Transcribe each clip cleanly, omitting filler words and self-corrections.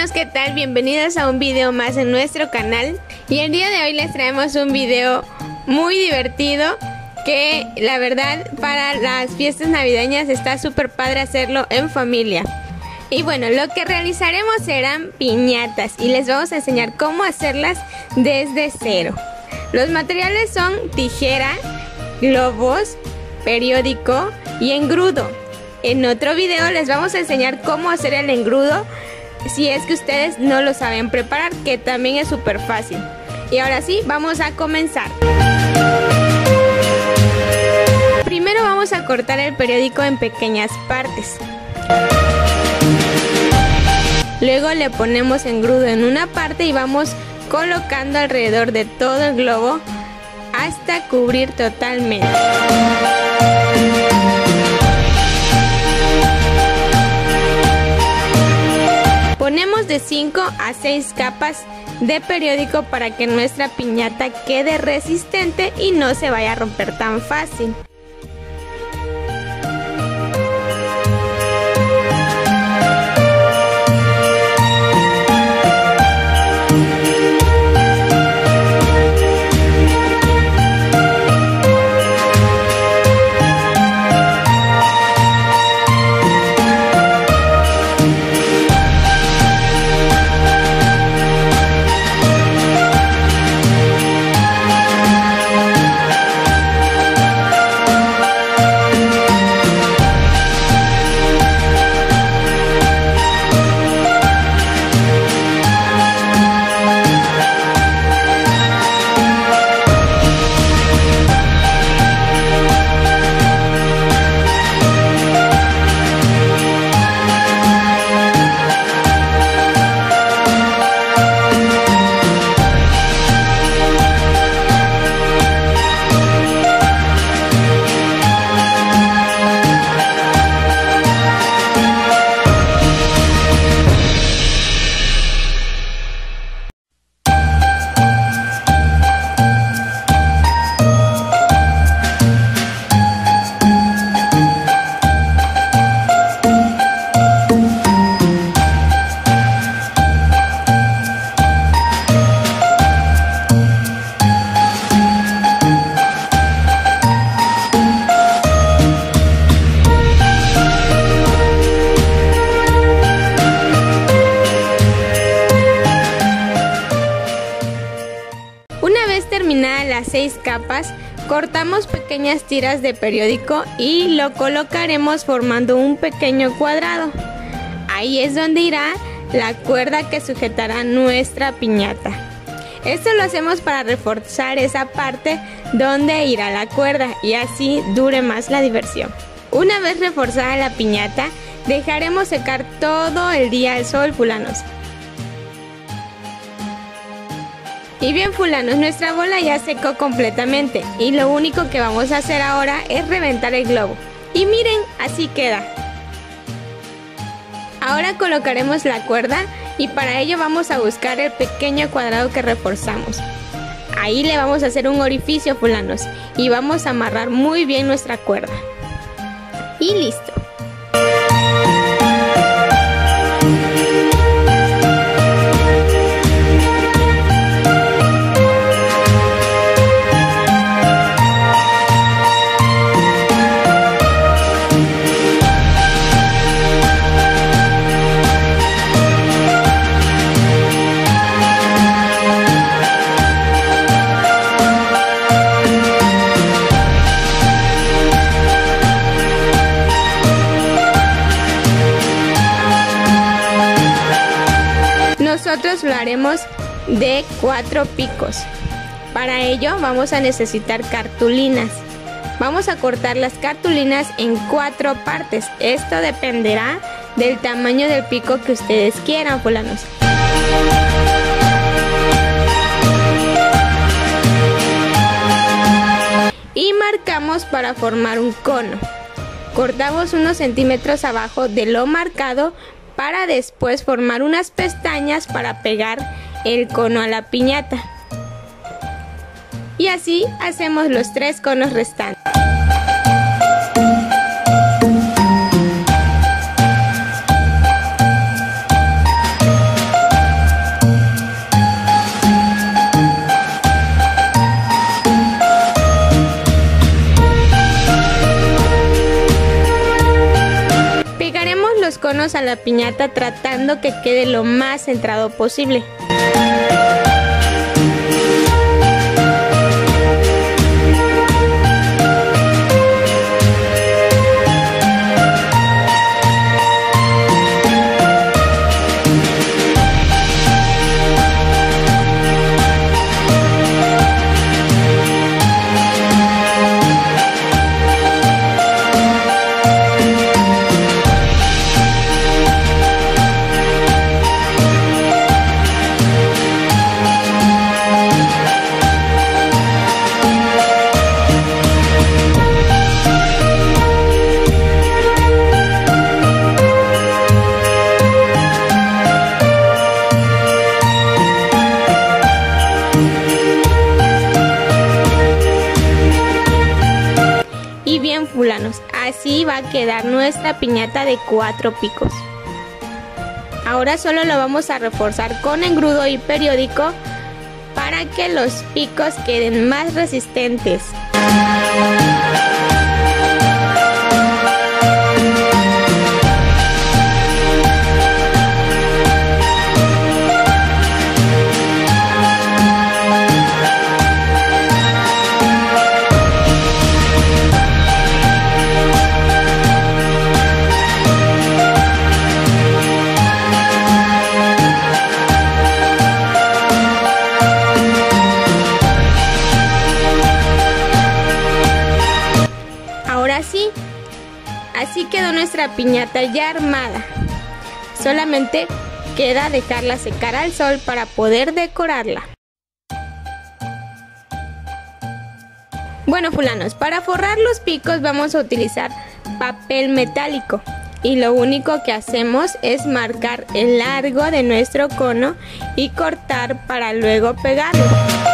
fulanos, ¿qué tal? Bienvenidos a un video más en nuestro canal. Y el día de hoy les traemos un video muy divertido que la verdad para las fiestas navideñas está súper padre hacerlo en familia. Y bueno, lo que realizaremos serán piñatas y les vamos a enseñar cómo hacerlas desde cero. Los materiales son tijera, globos, periódico y engrudo. En otro video les vamos a enseñar cómo hacer el engrudo si es que ustedes no lo saben preparar, que también es súper fácil. Y ahora sí, vamos a comenzar. Primero vamos a cortar el periódico en pequeñas partes. Luego le ponemos engrudo en una parte y vamos colocando alrededor de todo el globo hasta cubrir totalmente. Ponemos de 5 a 6 capas de periódico para que nuestra piñata quede resistente y no se vaya a romper tan fácil. Una vez terminadas las 6 capas, cortamos pequeñas tiras de periódico y lo colocaremos formando un pequeño cuadrado. Ahí es donde irá la cuerda que sujetará nuestra piñata. Esto lo hacemos para reforzar esa parte donde irá la cuerda y así dure más la diversión. Una vez reforzada la piñata, dejaremos secar todo el día al sol, fulanos. Y bien, fulanos, nuestra bola ya secó completamente y lo único que vamos a hacer ahora es reventar el globo. Y miren, así queda. Ahora colocaremos la cuerda y para ello vamos a buscar el pequeño cuadrado que reforzamos. Ahí le vamos a hacer un orificio, fulanos, y vamos a amarrar muy bien nuestra cuerda. Y listo. Nosotros lo haremos de 4 picos. Para ello vamos a necesitar cartulinas. Vamos a cortar las cartulinas en 4 partes. Esto dependerá del tamaño del pico que ustedes quieran, fulanos. Y marcamos para formar un cono. Cortamos unos centímetros abajo de lo marcado para después formar unas pestañas para pegar el cono a la piñata. Y así hacemos los 3 conos restantes. conos a la piñata tratando que quede lo más centrado posible. Y bien, fulanos, así va a quedar nuestra piñata de 4 picos. Ahora solo lo vamos a reforzar con engrudo y periódico para que los picos queden más resistentes. Así quedó nuestra piñata ya armada. Solamente queda dejarla secar al sol para poder decorarla. Bueno, fulanos, para forrar los picos vamos a utilizar papel metálico. Y lo único que hacemos es marcar el largo de nuestro cono y cortar para luego pegarlo.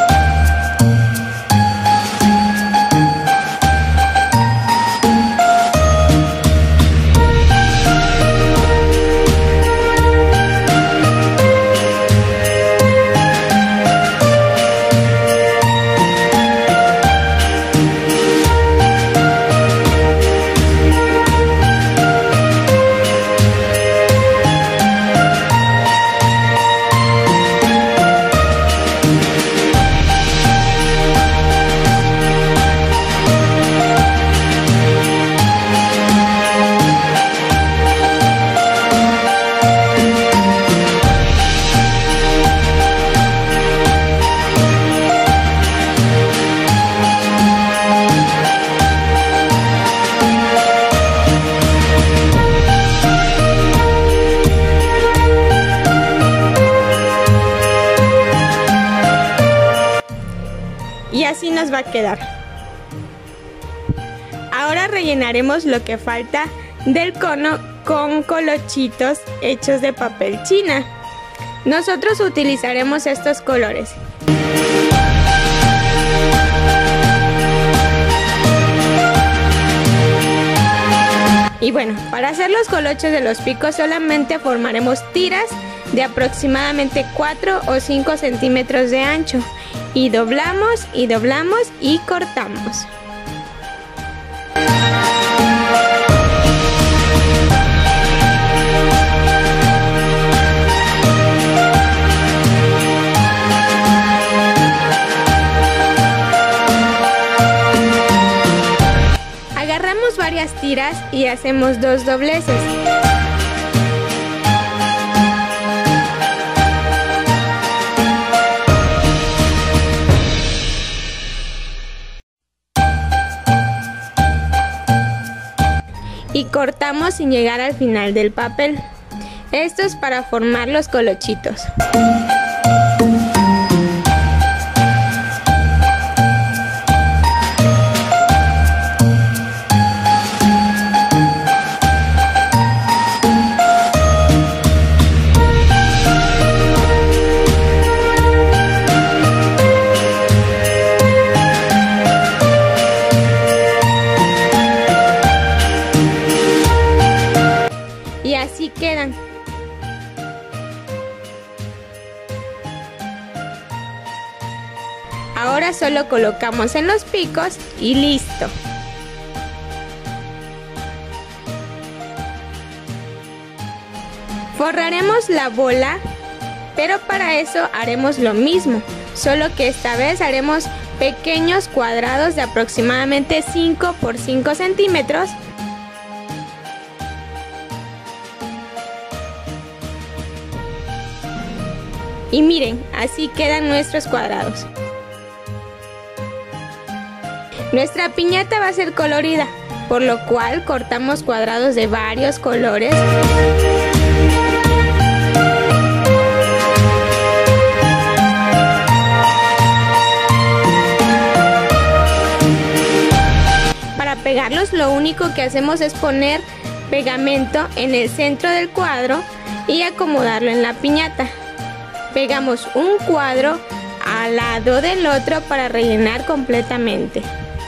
Y así nos va a quedar. Ahora rellenaremos lo que falta del cono con colochitos hechos de papel china. Nosotros utilizaremos estos colores. Y bueno, para hacer los coloches de los picos solamente formaremos tiras de aproximadamente 4 o 5 centímetros de ancho. Y doblamos y cortamos. Agarramos varias tiras y hacemos 2 dobleces. Y cortamos sin llegar al final del papel. Esto es para formar los colochitos. Y así quedan. Ahora solo colocamos en los picos y listo. Forraremos la bola, pero para eso haremos lo mismo, solo que esta vez haremos pequeños cuadrados de aproximadamente 5 por 5 centímetros. Y miren, así quedan nuestros cuadrados. Nuestra piñata va a ser colorida, por lo cual cortamos cuadrados de varios colores. Para pegarlos, lo único que hacemos es poner pegamento en el centro del cuadro y acomodarlo en la piñata. Pegamos un cuadro al lado del otro para rellenar completamente.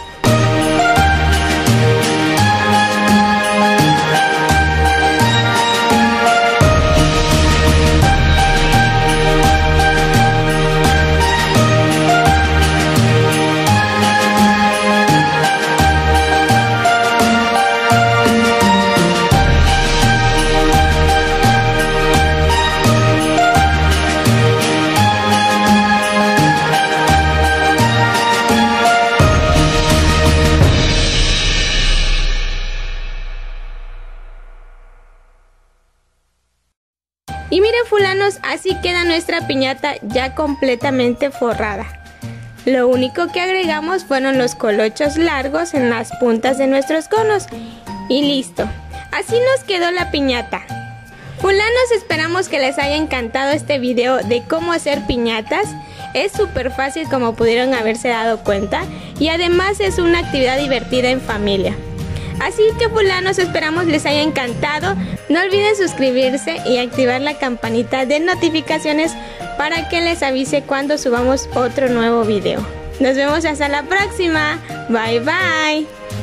Y miren, fulanos, así queda nuestra piñata ya completamente forrada. Lo único que agregamos fueron los colochos largos en las puntas de nuestros conos. Y listo, así nos quedó la piñata. Fulanos, esperamos que les haya encantado este video de cómo hacer piñatas. Es súper fácil, como pudieron haberse dado cuenta, y además es una actividad divertida en familia. Así que, fulanos, esperamos les haya encantado. No olviden suscribirse y activar la campanita de notificaciones para que les avise cuando subamos otro nuevo video. Nos vemos hasta la próxima. Bye bye.